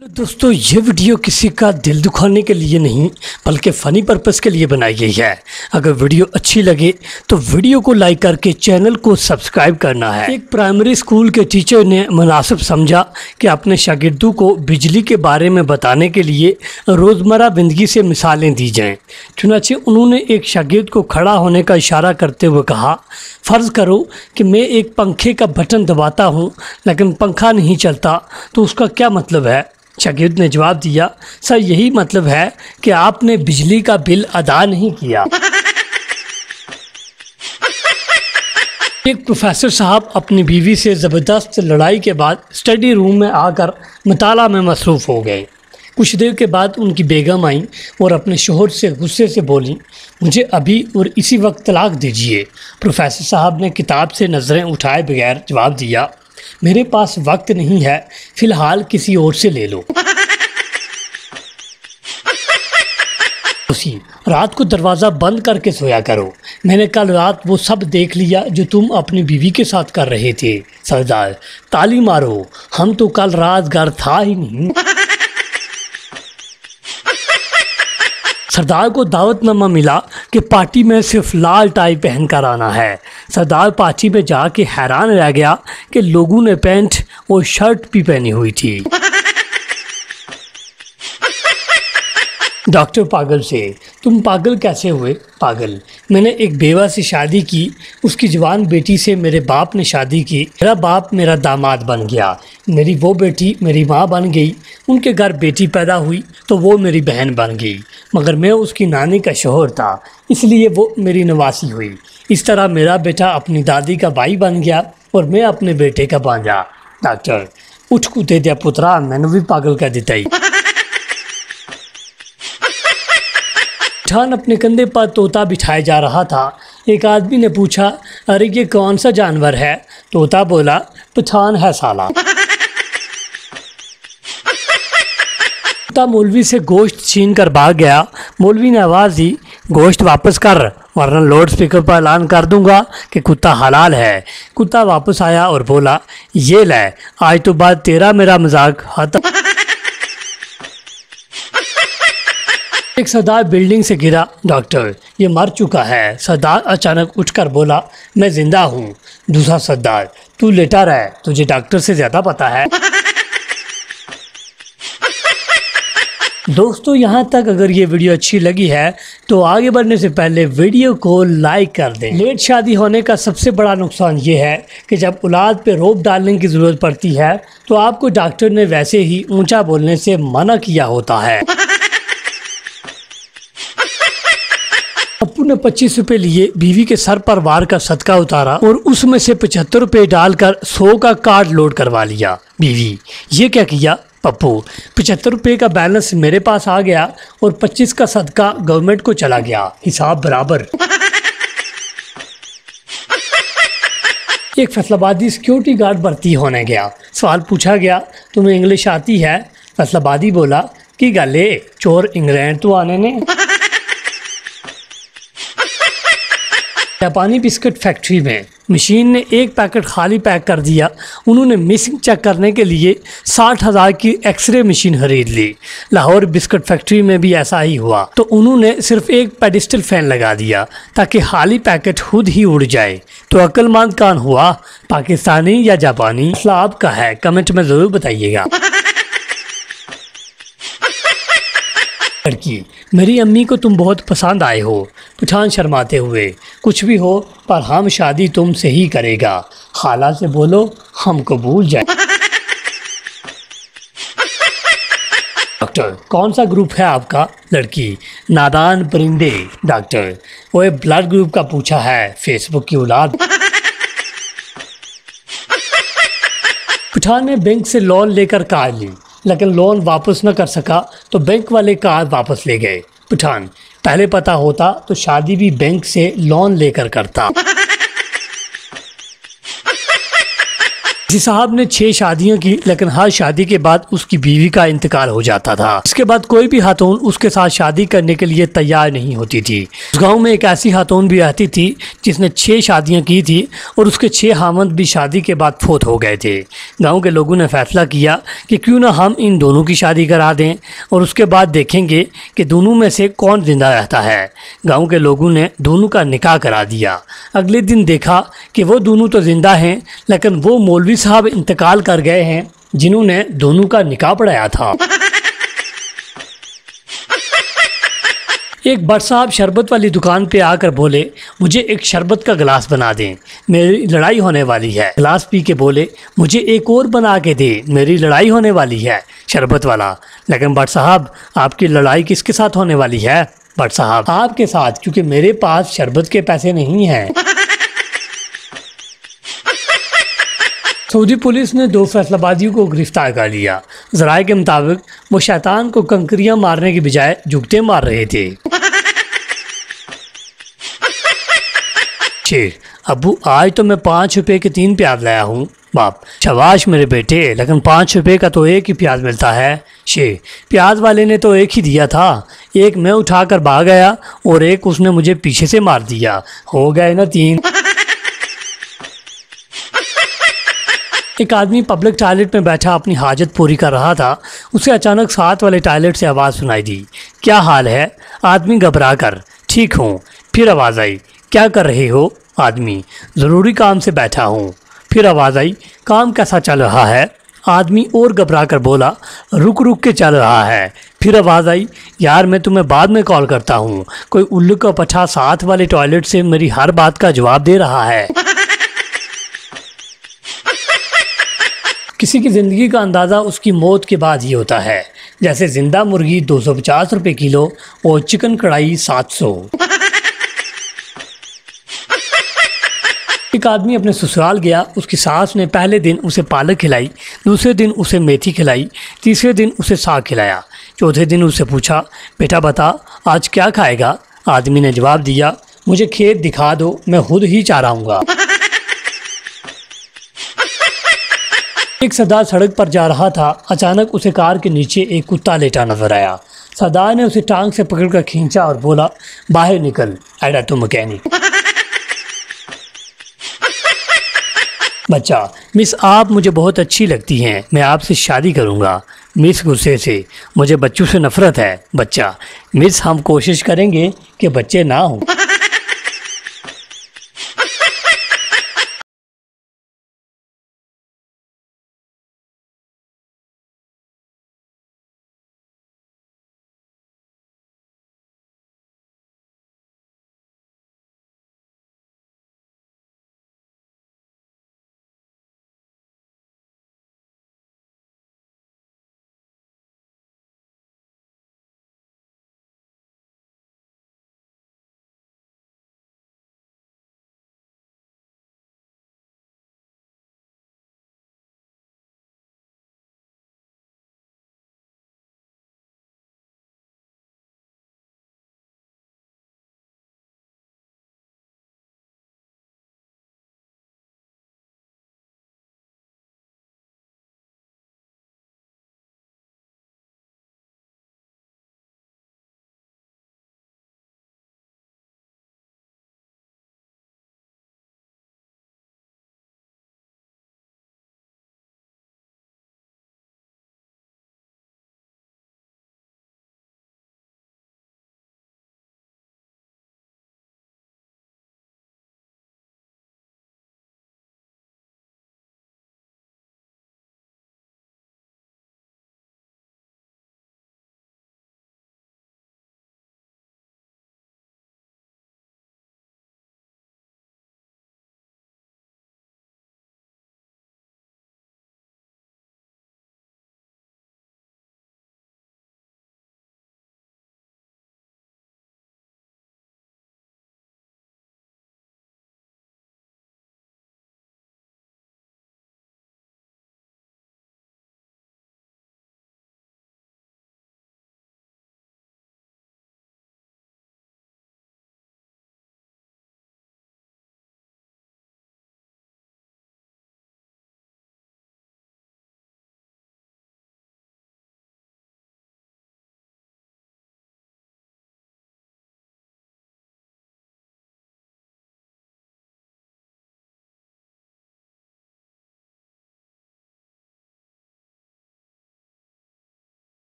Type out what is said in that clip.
दोस्तों ये वीडियो किसी का दिल दुखाने के लिए नहीं बल्कि फ़नी पर्पस के लिए बनाई गई है। अगर वीडियो अच्छी लगे तो वीडियो को लाइक करके चैनल को सब्सक्राइब करना है। एक प्राइमरी स्कूल के टीचर ने मुनासिब समझा कि अपने शागिर्दों को बिजली के बारे में बताने के लिए रोज़मर्रा ज़िंदगी से मिसालें दी जाएँ। चुनांचे उन्होंने एक शागिर्द को खड़ा होने का इशारा करते हुए कहा, फ़र्ज़ करो कि मैं एक पंखे का बटन दबाता हूँ लेकिन पंखा नहीं चलता, तो उसका क्या मतलब है? शागिर्द ने जवाब दिया, सर यही मतलब है कि आपने बिजली का बिल अदा नहीं किया। एक प्रोफेसर साहब अपनी बीवी से ज़बरदस्त लड़ाई के बाद स्टडी रूम में आकर मताला में मसरूफ़ हो गए। कुछ देर के बाद उनकी बेगम आई और अपने शोहर से गुस्से से बोली, मुझे अभी और इसी वक्त तलाक दीजिए। प्रोफेसर साहब ने किताब से नज़रें उठाए बगैर जवाब दिया, मेरे पास वक्त नहीं है, फ़िलहाल किसी और से ले लो। रात को दरवाज़ा बंद करके सोया करो। मैंने कल रात वो सब देख लिया जो तुम अपनी बीवी के साथ कर रहे थे। सरदार, ताली मारो, हम तो कल रात घर था ही नहीं। सरदार को दावतनामा मिला कि पार्टी में सिर्फ लाल टाई पहन कर आना है। सरदार पार्टी में जाके हैरान रह गया कि लोगों ने पैंट और शर्ट भी पहनी हुई थी। डॉक्टर पागल से, तुम पागल कैसे हुए? पागल, मैंने एक बेवा से शादी की, उसकी जवान बेटी से मेरे बाप ने शादी की, मेरा बाप मेरा दामाद बन गया, मेरी वो बेटी मेरी माँ बन गई, उनके घर बेटी पैदा हुई तो वो मेरी बहन बन गई, मगर मैं उसकी नानी का शोहर था इसलिए वो मेरी नवासी हुई। इस तरह मेरा बेटा अपनी दादी का भाई बन गया और मैं अपने बेटे का भांजा। डॉक्टर, उठ कूदे दिया पुत्रा, मैंने भी पागल कह दिता ही। पठान अपने कंधे पर तोता बिठाया जा रहा था। एक आदमी ने पूछा, अरे ये कौन सा जानवर है? तोता बोला, पठान है साला। तोता मौलवी से गोश्त छीन कर भाग गया। मौलवी ने आवाज़ दी, गोश्त वापस कर वरना लाउड स्पीकर पर ऐलान कर दूंगा कि कुत्ता हलाल है। कुत्ता वापस आया और बोला, ये ले, आज तो बाद तेरा मेरा मजाक खत्म। एक सरदार बिल्डिंग से गिरा। डॉक्टर, ये मर चुका है। सरदार अचानक उठकर बोला, मैं जिंदा हूँ। दूसरा सरदार, तू लेटा रह, तुझे डॉक्टर से ज़्यादा पता है। दोस्तों यहाँ तक अगर ये वीडियो अच्छी लगी है तो आगे बढ़ने से पहले वीडियो को लाइक कर दें। लेट शादी होने का सबसे बड़ा नुकसान ये है कि जब औलाद पे रोक डालने की ज़रूरत पड़ती है तो आपको डॉक्टर ने वैसे ही ऊंचा बोलने से मना किया होता है। पप्पू ने 25 रुपए लिए, बीवी के सर पर वार का सदका उतारा और उसमें से 75 रुपए डालकर 100 का कार्ड लोड करवा लिया। बीवी, ये क्या किया? पप्पू, 75 रुपए का बैलेंस मेरे पास आ गया और 25 का सदका गवर्नमेंट को चला गया, हिसाब बराबर। एक फैसलाबादी सिक्योरिटी गार्ड भर्ती होने गया। सवाल पूछा गया, तुम्हें इंग्लिश आती है? फैसलाबादी बोला, की गल चोर इंग्लैंड तो आने ने। जापानी बिस्किट फैक्ट्री में मशीन ने एक पैकेट खाली पैक कर दिया। उन्होंने मिसिंग चेक करने के लिए 60,000 की एक्सरे मशीन खरीद ली। लाहौर बिस्किट फैक्ट्री में भी ऐसा ही हुआ तो उन्होंने सिर्फ एक पेडिस्टल फैन लगा दिया ताकि खाली पैकेट खुद ही उड़ जाए। तो अक्लमंद कौन हुआ, पाकिस्तानी या जापानी? मसला आपका है, कमेंट में ज़रूर बताइएगा। लड़की, मेरी अम्मी को तुम बहुत पसंद आए हो। पठान शर्माते हुए, कुछ भी हो पर हम शादी तुमसे ही करेगा। खाला से बोलो हमको भूल जाए। डॉक्टर, कौन सा ग्रुप है आपका? लड़की, नादान परिंदे। डॉक्टर, वो ब्लड ग्रुप का पूछा है, फेसबुक की औलाद। पठान ने बैंक से लोन लेकर कार ली लेकिन लोन वापस न कर सका तो बैंक वाले कार वापस ले गए। पठान, पहले पता होता तो शादी भी बैंक से लोन लेकर करता। जी साहब ने 6 शादियां की, लेकिन हर शादी के बाद उसकी बीवी का इंतकाल हो जाता था। इसके बाद कोई भी खातून उसके साथ शादी करने के लिए तैयार नहीं होती थी। उस गांव में एक ऐसी खातून भी रहती थी जिसने 6 शादियां की थी और उसके 6 हामद भी शादी के बाद फोत हो गए थे। गाँव के लोगों ने फैसला किया कि क्यों ना हम इन दोनों की शादी करा दें और उसके बाद देखेंगे कि दोनों में से कौन जिंदा रहता है। गाँव के लोगों ने दोनों का निकाह करा दिया। अगले दिन देखा कि वो दोनों तो जिंदा हैं, लेकिन वो मौलवी साहब इंतकाल कर गए हैं जिन्होंने दोनों का निकाह पढ़ाया था। एक बट साहब शरबत वाली दुकान पे आकर बोले, मुझे एक शरबत का गिलास बना दें, मेरी लड़ाई होने वाली है। गिलास पी के बोले, मुझे एक और बना के दे, मेरी लड़ाई होने वाली है। शरबत वाला, लेकिन बट साहब आपकी लड़ाई किसके साथ होने वाली है? बट साहब आपके साथ, क्योंकि मेरे पास शरबत के पैसे नहीं हैं। सऊदी पुलिस ने 2 फैसलाबादियों को गिरफ्तार कर लिया। ज़राए के मुताबिक वो शैतान को कंकरियां मारने की बजाय जुगते मार रहे थे। शेर, अब्बू आज तो मैं 5 रुपए के 3 प्याज लाया हूँ। बाप, शाबाश मेरे बेटे, लेकिन 5 रुपए का तो एक ही प्याज मिलता है। शेर, प्याज वाले ने तो एक ही दिया था, एक मैं उठाकर भाग गया और एक उसने मुझे पीछे से मार दिया, हो गए ना 3। एक आदमी पब्लिक टॉयलेट में बैठा अपनी हाजत पूरी कर रहा था। उसे अचानक साथ वाले टॉयलेट से आवाज़ सुनाई दी, क्या हाल है? आदमी घबरा कर, ठीक हूँ। फिर आवाज़ आई, क्या कर रहे हो? आदमी, ज़रूरी काम से बैठा हूँ। फिर आवाज़ आई, काम कैसा चल रहा है? आदमी और घबरा कर बोला, रुक रुक के चल रहा है। फिर आवाज़ आई, यार मैं तुम्हें बाद में कॉल करता हूँ। कोई उल्लू का पठा साथ वाले टॉयलेट से मेरी हर बात का जवाब दे रहा है। किसी की ज़िंदगी का अंदाज़ा उसकी मौत के बाद ही होता है, जैसे जिंदा मुर्गी 250 रुपये किलो और चिकन कढ़ाई 700। एक आदमी अपने ससुराल गया। उसकी सास ने पहले दिन उसे पालक खिलाई, दूसरे दिन उसे मेथी खिलाई, तीसरे दिन उसे साग खिलाया, चौथे दिन उससे पूछा, बेटा बता आज क्या खाएगा? आदमी ने जवाब दिया, मुझे खेत दिखा दो, मैं खुद ही चराऊंगा। एक सरदार सड़क पर जा रहा था। अचानक उसे कार के नीचे एक कुत्ता लेटा नजर आया। सरदार ने उसे टांग से पकड़कर खींचा और बोला, बाहर निकल, ऐडा तो मैकेनिक। बच्चा, मिस आप मुझे बहुत अच्छी लगती हैं, मैं आपसे शादी करूंगा। मिस गुस्से से, मुझे बच्चों से नफरत है। बच्चा, मिस हम कोशिश करेंगे कि बच्चे ना हों।